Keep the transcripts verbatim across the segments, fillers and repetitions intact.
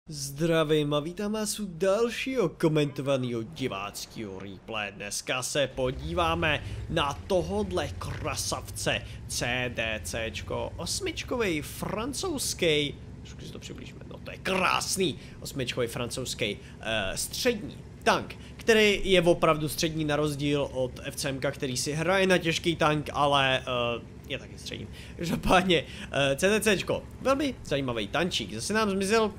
Zdravím a vítám vás u dalšího komentovaného diváckého replay. Dneska se podíváme na tohodle krasavce CDCčko, osmičkovej francouzský, trošku si to přiblížíme, no to je krásný, osmičkovej francouzský uh, střední tank, který je opravdu střední na rozdíl od FCMka, který si hraje na těžký tank, ale uh, je taky střední. Každopádně uh, CDCčko, velmi zajímavý tančík, zase nám zmizel.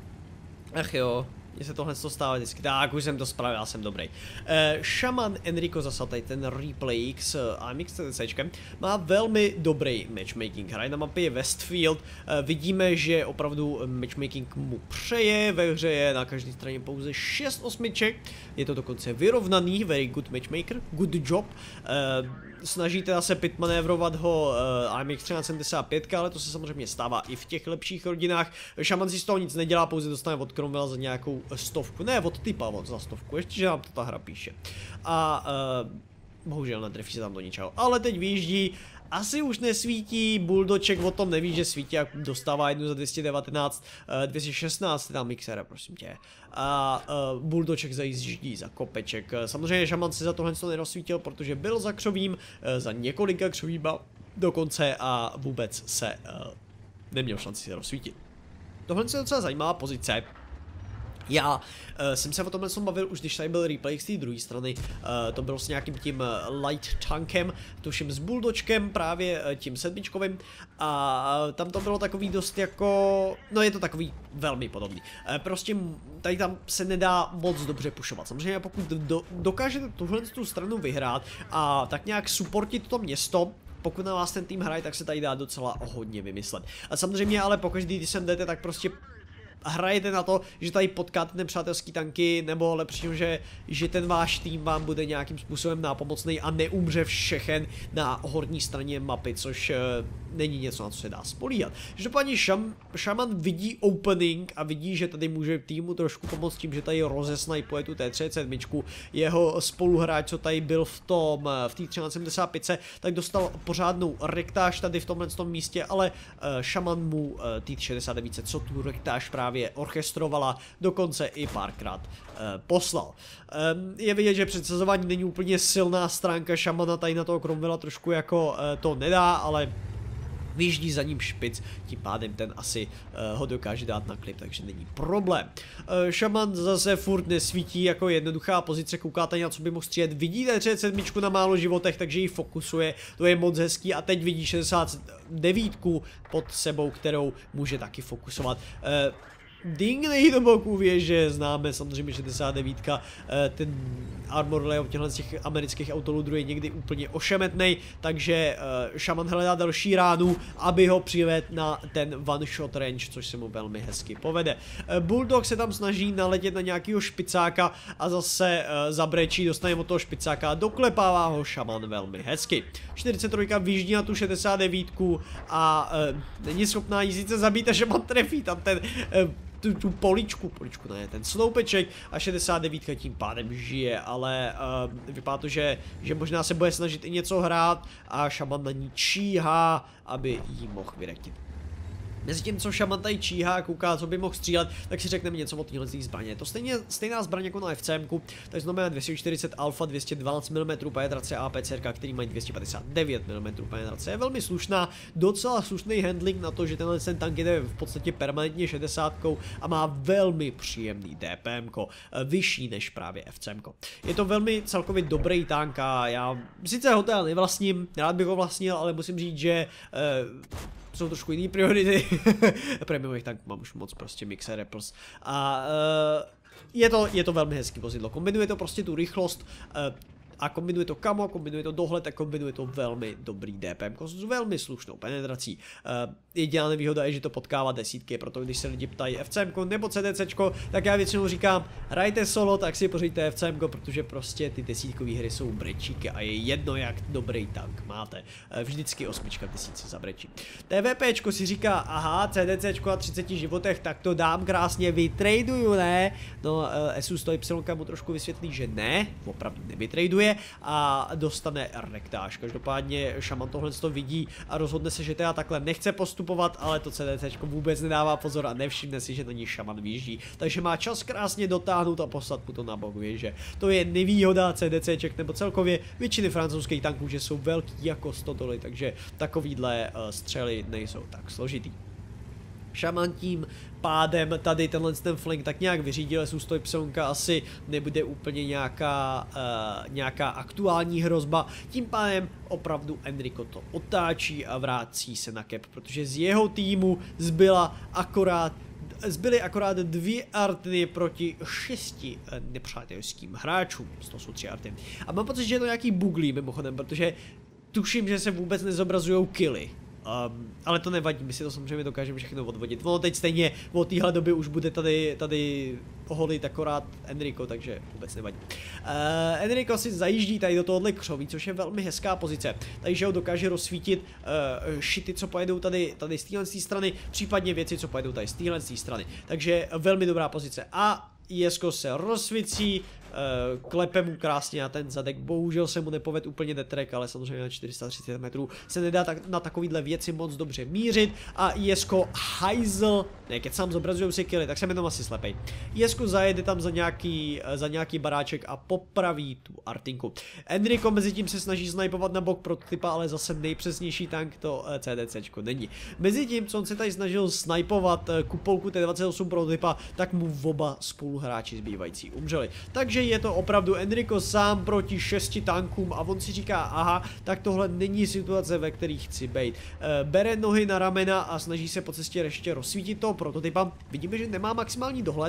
Ach jo, mně se tohle stává vždycky. Tak, už jsem to spravil, já jsem dobrý. Uh, Šaman Enrico zase tady ten replay s A M X CDCčkem má velmi dobrý matchmaking. Hraje na mapě Westfield. Uh, vidíme, že opravdu matchmaking mu přeje. Ve hře je na každé straně pouze šest osmiček. Je to dokonce vyrovnaný, very good matchmaker, good job. Uh, Snažíte se pit manévrovat ho uh, A M X třináct sedmdesát pět, ale to se samozřejmě stává i v těch lepších rodinách. Šaman si z toho nic nedělá, pouze dostane od Cromwella za nějakou stovku, ne od typa, od za stovku, ještě že nám to ta hra píše. A uh, bohužel netrefí se tam do ničeho, ale teď vyjíždí. Asi už nesvítí, Bulldoček o tom neví, že svítí, jak dostává jednu za dvě stě devatenáct, uh, dvě stě šestnáct, tam mixera, prosím tě. A uh, Bulldoček zajíždí za kopeček. Samozřejmě Šaman se za tohle nerozsvítil, protože byl za křovím, uh, za několika křovýma dokonce a vůbec se uh, neměl šanci se rozsvítit. Tohle je docela zajímavá pozice. Já uh, jsem se o tomhle bavil už, když tady byl replay z té druhé strany, uh, to bylo s nějakým tím uh, light tankem, tuším s Bulldočkem, právě uh, tím sedmičkovým, a uh, tam to bylo takový dost jako, no je to takový velmi podobný. Uh, prostě tady tam se nedá moc dobře pušovat, samozřejmě pokud do, dokážete tuhle tu stranu vyhrát a tak nějak supportit to město, pokud na vás ten tým hraje, tak se tady dá docela hodně vymyslet. A samozřejmě ale pokaždý, když sem jdete, tak prostě hrajete na to, že tady potkáte nepřátelský tanky, nebo lepší, že, že ten váš tým vám bude nějakým způsobem nápomocný a neumře všechen na horní straně mapy, což uh, není něco, na co se dá spolíhat. Každopádně šam, Šaman vidí opening a vidí, že tady může týmu trošku pomoct tím, že tady rozesnajpuje tu T třicet sedm. Jeho spoluhráč, co tady byl v tom, v té třináct sedmdesát pět, tak dostal pořádnou rektáž tady v tomhle tom místě, ale uh, Šaman mu uh, T šedesát devět, co tu rektáž právě orchestrovala, dokonce i párkrát uh, poslal. Um, je vidět, že předsazování není úplně silná stránka Šamana, tady na toho Cromwella trošku jako uh, to nedá, ale vyjíždí za ním špic, tím pádem ten asi uh, ho dokáže dát na klip, takže není problém. Uh, Šaman zase furt nesvítí jako jednoduchá pozice, koukáte na co by mohl střílet, vidíte třicet sedm na málo životech, takže ji fokusuje, to je moc hezký a teď vidí šedesát devět pod sebou, kterou může taky fokusovat. Uh, Dingley do boku věže, známe samozřejmě šedesát devět, ten armor layout těchto z těch amerických autoludrů je někdy úplně ošemetnej, takže Šaman hledá další ránu, aby ho přivedl na ten one shot range, což se mu velmi hezky povede. Bulldog se tam snaží naletět na nějakého špicáka a zase zabrečí, dostane od toho špicáka a doklepává ho Šaman velmi hezky. čtyřicet tři vyjíždí na tu šedesát devět a není schopná jí sice zabít a Šaman trefí tam ten Tu, tu poličku, poličku ne, ten sloupeček a šedesát devět tím pádem žije, ale uh, vypadá to, že, že možná se bude snažit i něco hrát a Šaman na ní číhá, aby jí mohl vyrektit. Mezi tím, co Šaman tady číhá, kouká, co by mohl střílet, tak si řekneme něco o téhle zbraně. Je to stejně, stejná zbraň jako na FCMku, takže znamená dvě stě čtyřicet alfa, dvě stě dvanáct milimetrů penetrace a APCR, který mají dvě stě padesát devět milimetrů penetrace. Je velmi slušná, docela slušný handling na to, že tenhle ten tank jde v podstatě permanentně šedesátkou a má velmi příjemný DPMko, vyšší než právě FCMko. Je to velmi celkově dobrý tank a já sice ho teda nevlastním, rád bych ho vlastnil, ale musím říct, že uh, jsou trošku jiný priority. Premiumových tank mám už moc, prostě Mixer Rapples. A uh, je, to, je to velmi hezký vozidlo. Kombinuje to prostě tu rychlost uh, a kombinuje to kamo, kombinuje to dohled a kombinuje to velmi dobrý D P M s velmi slušnou penetrací. Uh, jediná nevýhoda je, že to potkává desítky, proto když se lidi ptají F C M nebo C D C, tak já většinou říkám, hrajte solo, tak si pořiďte F C M, protože prostě ty desítkové hry jsou brečíky a je jedno, jak dobrý tank máte. Uh, vždycky osmička v desítce zabrečí. TVPčko si říká, aha, CDCčko a třicet životech, tak to dám krásně, vytraduju, ne? No, uh, Asus to Y mu trošku vysvětlí, že ne, opravdu nevytraduje a dostane rektáž. Každopádně Šaman tohle to vidí a rozhodne se, že teda takhle nechce postupovat postupovat, ale to CDCčko vůbec nedává pozor a nevšimne si, že na ní šaman vyjíždí. Takže má čas krásně dotáhnout a poslat mu to na bok, víš, že to je nevýhoda CDCček nebo celkově většiny francouzských tanků, že jsou velký jako stodoly, takže takovýhle uh, střely nejsou tak složitý. Šaman tím pádem tady tenhle ten flank tak nějak vyřídil, S sto Y asi nebude úplně nějaká, uh, nějaká aktuální hrozba, tím pádem opravdu Enrico to otáčí a vrací se na cap, protože z jeho týmu zbyla akorát Zbyly akorát dvě artiny proti šesti nepřátelským hráčům, to jsou tři artiny. A mám pocit, že je to nějaký buglí mimochodem, protože tuším, že se vůbec nezobrazují killy. Um, ale to nevadí, my si to samozřejmě dokážeme všechno odvodit. Ono teď stejně od téhle doby už bude tady, tady oholit akorát Enrico, takže vůbec nevadí. Uh, Enrico si zajíždí tady do tohohle křoví, což je velmi hezká pozice. Takže ho dokáže rozsvítit uh, šity, co pojedou tady, tady z téhle strany, případně věci, co pojedou tady z téhle strany. Takže velmi dobrá pozice. A Jesko se rozsvící, uh, klepe mu krásně na ten zadek, bohužel se mu nepoved úplně detrek, ale samozřejmě na čtyři sta třicet metrů se nedá tak, na takovýhle věci moc dobře mířit a Jesko hajzl, ne, keď sám zobrazují si killy, tak jsem jenom asi slepej. Jesko zajede tam za nějaký, za nějaký baráček a popraví tu artinku. Enrico mezi tím se snaží snajpovat na bok prototypa, ale zase nejpřesnější tank to uh, CDCčko není. Mezi tím, co on se tady snažil snajpovat uh, kupolku T dvacet osm prototypa, tak mu oba spoluhráči zbývající umřeli. Takže je to opravdu Enrico sám proti šesti tankům a on si říká, aha, tak tohle není situace, ve které chci bejt. E, bere nohy na ramena a snaží se po cestě ještě rozsvítit toho prototypa. Vidíme, že nemá maximální dohled.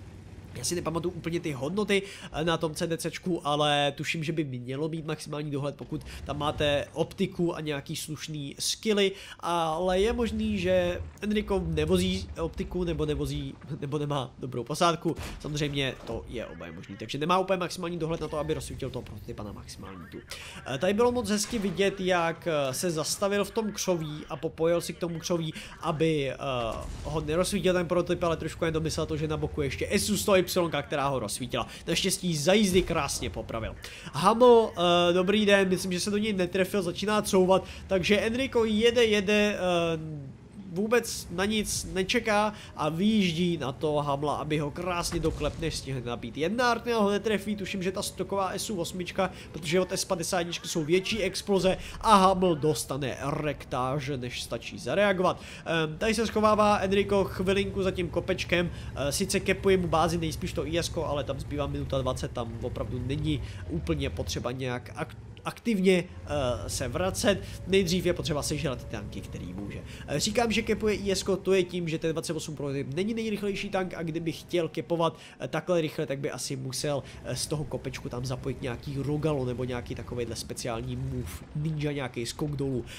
Já si nepamatuju úplně ty hodnoty na tom CDCčku, ale tuším, že by mělo být maximální dohled, pokud tam máte optiku a nějaký slušný skilly, ale je možný, že Enrico nevozí optiku nebo nevozí, nebo nemá dobrou posádku, samozřejmě to je oboje možný, takže nemá úplně maximální dohled na to, aby rozsvítil toho prototypa na maximální tu. Tady bylo moc hezky vidět, jak se zastavil v tom křoví a popojil si k tomu křoví, aby uh, ho nerozsvítil ten prototyp, ale trošku jen domyslel to, že na boku ještě S sto Y, která ho rozsvítila. Naštěstí za jízdy krásně popravil. Haml, uh, dobrý den, myslím, že se do něj netrefil, začíná couvat, takže Enrico jede, jede, uh, vůbec na nic nečeká a vyjíždí na toho Hamla, aby ho krásně doklep, než stihl nabít. Jedna artina ho netrefí, tuším, že ta stoková S osm, protože od S padesát jsou větší exploze a Haml dostane rektáž, než stačí zareagovat. Um, tady se schovává Enrico chvilinku za tím kopečkem, uh, sice kepuje mu bázi nejspíš to I S ko, ale tam zbývá minuta dvacet, tam opravdu není úplně potřeba nějak akt aktivně uh, se vracet. Nejdřív je potřeba sežrat ty tanky, který může. Uh, říkám, že kepuje I S ko, to je tím, že T dvacet osm prototyp není nejrychlejší tank a kdyby chtěl kepovat uh, takhle rychle, tak by asi musel uh, z toho kopečku tam zapojit nějaký rogalo nebo nějaký takovejhle speciální move, ninja, nějaký skok dolů. Uh,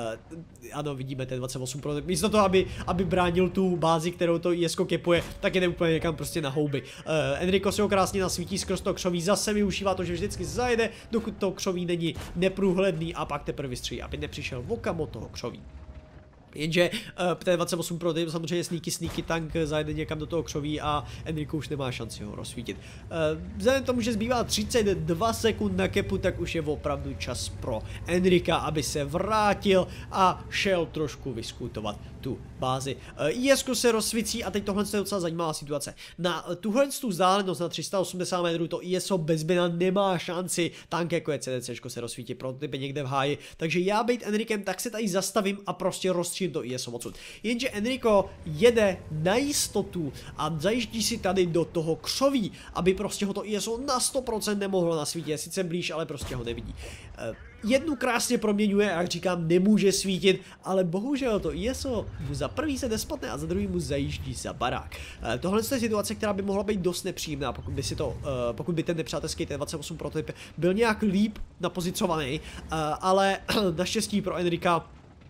ano, vidíme T dvacet osm prototyp. Místo toho, aby, aby bránil tu bázi, kterou to I S ko kepuje, tak jde úplně někam prostě na houby. Uh, Enrico se ho krásně nasvítí skrz to křoví, zase využívá to, že vždycky zajede, dokud to křoví není neprůhledný a pak teprve vystřílí, aby nepřišel okamo toho křoví. Jenže uh, T dvacet osm prototyp samozřejmě sneaky sneaky tank zajede někam do toho křoví a Enrico už nemá šanci ho rozsvítit. Uh, vzhledem k tomu, že zbývá třicet dva sekund na kepu, tak už je opravdu čas pro Enrika, aby se vrátil a šel trošku vyskutovat tu bázi. Uh, I S ko se rozsvící a teď tohle je docela zajímavá situace. Na uh, tuhle tu vzdálenost na tři sta osmdesát metrů to I S O bez bina nemá šanci, tank jako je CDCčko se rozsvítí, prototyp je někde v háji, takže já být Enrikem, tak se tady zastavím a prostě rozstřílím to I S O odsud. Jenže Enrico jede na jistotu a zajíždí si tady do toho křoví, aby prostě ho to I S O na sto procent nemohlo nasvítit, sice blíž, ale prostě ho nevidí. Uh, jednu krásně proměňuje, jak říkám, nemůže svítit, ale bohužel to I S O mu za prvý se nespatne a za druhý mu zajíždí za barák. Uh, tohle je situace, která by mohla být dost nepříjemná, pokud by si to, uh, pokud by ten nepřátelský T dvacet osm prototyp byl nějak líp napozicovaný, uh, ale naštěstí pro Enrika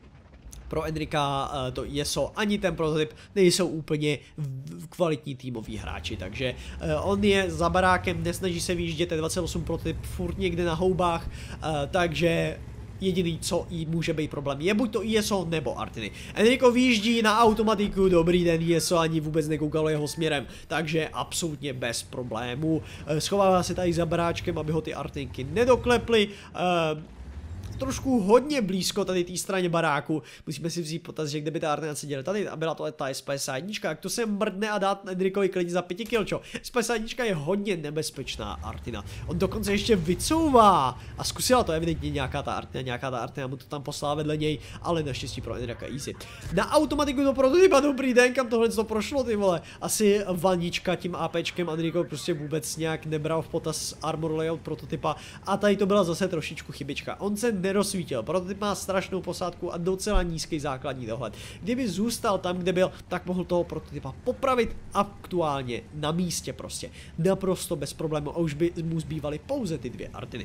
Pro Enrika to I S O ani ten prototyp nejsou úplně kvalitní týmoví hráči, takže on je za barákem, nesnaží se vyjíždět, T dvacet osm prototyp furt někde na houbách, takže jediný, co jí může být problém, je buď to I S O nebo Artiny. Enrico vyjíždí na automatiku, dobrý den, I S O ani vůbec nekoukalo jeho směrem, takže absolutně bez problémů. Schovává se tady za baráčkem, aby ho ty Artinky nedokleply. trošku hodně blízko tady té straně baráku. Musíme si vzít potaz, že kdyby ta Artina seděla tady a byla to ta S padesát jedna, jak to se mrdne a dát Enrikovi klidně za pět kilčo. S padesát jedna je hodně nebezpečná Artina. On dokonce ještě vycouvá a zkusila to evidentně nějaká ta Artina, nějaká ta Artina mu to tam poslala vedle něj, ale naštěstí pro Enrika easy. Na automatiku to prototypa, dobrý den, kam tohle to prošlo, ty vole. Asi vanička tím APčkem Enrico prostě vůbec nějak nebral v potaz armor layout prototypa a tady to byla zase trošičku chybička. On se nerozsvítil, prototyp má strašnou posádku a docela nízký základní dohled. Kdyby zůstal tam, kde byl, tak mohl toho prototypa popravit aktuálně na místě prostě. Naprosto bez problému a už by mu zbývaly pouze ty dvě Artiny.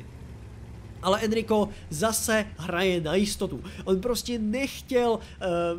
Ale Enrico zase hraje na jistotu. On prostě nechtěl uh,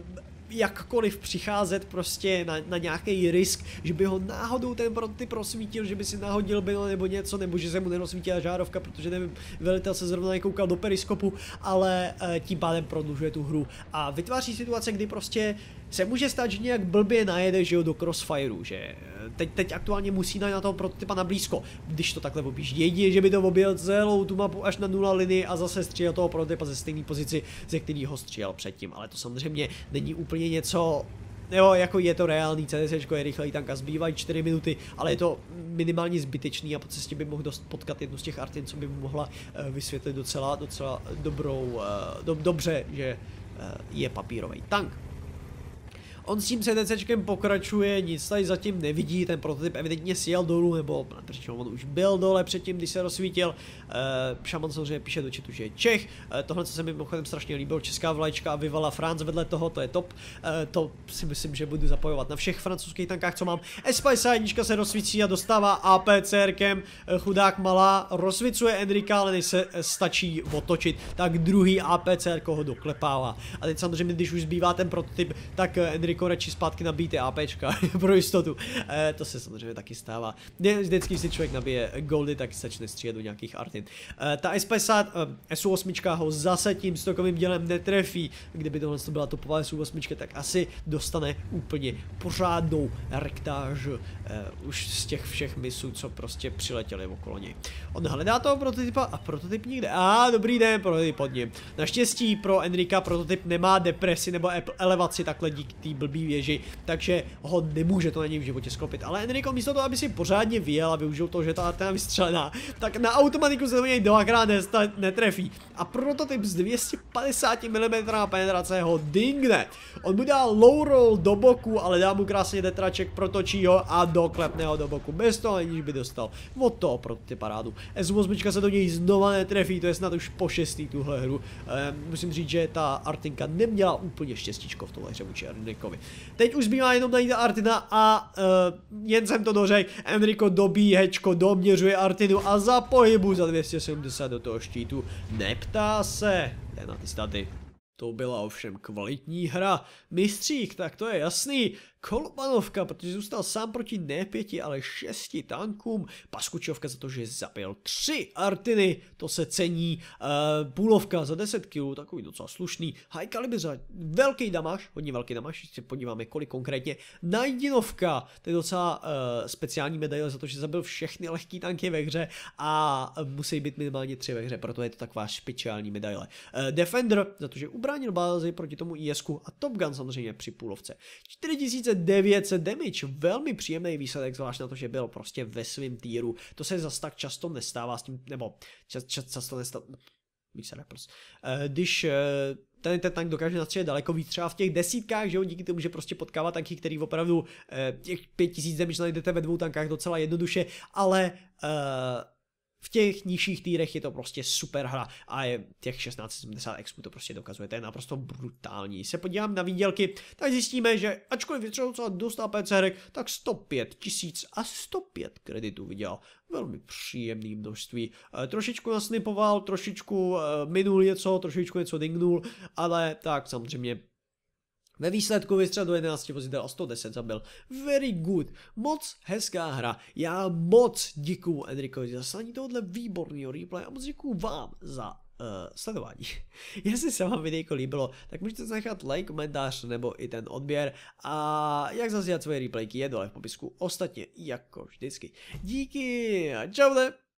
jakkoliv přicházet prostě na, na nějaký risk, že by ho náhodou ten prototyp rozsvítil, že by si nahodil bylo nebo něco, nebo že se mu nerozsvítila žárovka, protože nevím, velitel se zrovna nekoukal do periskopu, ale uh, tím pádem prodlužuje tu hru a vytváří situace, kdy prostě se může stát, že nějak blbě najede, že jo, do crossfireu, že teď, teď aktuálně musí najít na toho prototypa na blízko, když to takhle objíždí. Jedině, že by to objel celou tu mapu až na nula linii a zase střílel toho prototypa ze stejné pozici, ze který ho střílel předtím, ale to samozřejmě není úplně něco, nebo jako je to reálný, CDCčko je rychlej tank a zbývají čtyři minuty, ale je to minimálně zbytečný a po cestě by mohl dost potkat jednu z těch Artin, co by mu mohla vysvětlit docela, docela dobrou, do, dobře, že je papírový tank. On s tím CDCčkem pokračuje, nic tady zatím nevidí, ten prototyp evidentně sjel dolů, nebo protože on už byl dole předtím, když se rozsvítil. E, Šaman samozřejmě píše do chatu, že je Čech, e, tohle, co se mi mimochodem strašně líbilo, česká vlajčka a Vivala France vedle toho, to je top. E, to si myslím, že budu zapojovat na všech francouzských tankách, co mám. S padesát jedna se rozsvící a dostává APCRkem, chudák malá, rozsvicuje Enrika, ale než se stačí otočit, tak druhý APCR ho doklepává. A teď samozřejmě, když už zbývá ten prototyp, tak Enrico radši zpátky nabíjte APčka pro jistotu. E, to se samozřejmě taky stává. Vždycky, když si člověk nabije goldy, tak začne střílet do nějakých Artin. E, ta S padesát, e, S osm ho zase tím stokovým dělem netrefí. Kdyby tohle byla topová S osm, tak asi dostane úplně pořádnou rektáž e, už z těch všech misů, co prostě přiletěli okolo něj. On hledá toho prototypa a prototyp nikde. A ah, dobrý den, prototyp pod ním. Naštěstí pro Enrika prototyp nemá depresi nebo elevaci takhle díky té blbý věži, takže ho nemůže to na něj v životě sklopit. Ale Enrico místo toho, aby si pořádně vyjel a využil to, že ta Artina vystřelená, tak na automatiku se do něj dvakrát netrefí. A prototyp z dvě stě padesát milimetrů penetrace ho dingne. On mu dá low roll do boku, ale dá mu krásně detraček, protočí ho a doklepne ho do boku. Bez toho, aniž by dostal od toho prototyp parádu. S osm se do něj znova netrefí, to je snad už po šestý tuhle hru. E, musím říct, že ta Artinka neměla úplně štěstíčko v tohle hře vůči Enrikovi. Teď už zbývá jenom najít Artina a uh, jen jsem to dořekl, Enrico dobí hečko, doměřuje Artinu a za pohybu za dvě stě sedmdesát do toho štítu neptá se. Jde na ty staty. To byla ovšem kvalitní hra. Mistřík, tak to je jasný. Kolbanovka, protože zůstal sám proti ne pěti, ale šesti tankům. Paskučovka za to, že zabil tři Artiny, to se cení. Uh, půlovka za deset kilů, takový docela slušný. High caliber za velký damaž, hodně velký damaž, když se podíváme, kolik konkrétně. Najdinovka, to je docela uh, speciální medaile za to, že zabil všechny lehký tanky ve hře a musí být minimálně tři ve hře, proto je to taková speciální medaile. Uh, Defender, za to, že ubránil bázi proti tomu I S ku a Top Gun samozřejmě při půlovce. čtyři tisíce devět set damage, velmi příjemný výsledek, zvlášť na to, že byl prostě ve svém týru. To se zas tak často nestává s tím, nebo čas, čas, často nestává, výsledek prostě. Uh, když uh, ten, ten tank dokáže nastřelit daleko víc, třeba v těch desítkách, že jo, díky tomu, že prostě potkávat tanky, který opravdu uh, těch pět tisíc damage najdete ve dvou tankách docela jednoduše, ale uh, v těch nižších týrech je to prostě super hra a je těch šestnáct set sedmdesát expů to prostě dokazuje, to je naprosto brutální. Když se podívám na výdělky, tak zjistíme, že ačkoliv vytřeboval docela dost APCRek, tak sto pět tisíc a sto pět kreditů vydělal. Velmi příjemný množství. E, trošičku nasnipoval, trošičku e, minul něco, trošičku něco dingnul, ale tak samozřejmě ve výsledku vystřelil do jedenácti vozidel a sto deset zabil. Very good. Moc hezká hra. Já moc děkuju Enrikovi za zaslání tohohle výborného replay a moc děkuju vám za uh, sledování. Jestli se vám videjko líbilo, tak můžete zanechat like, komentář nebo i ten odběr a jak zase svoje replayky je dole v popisku. Ostatně jako vždycky. Díky a čaute.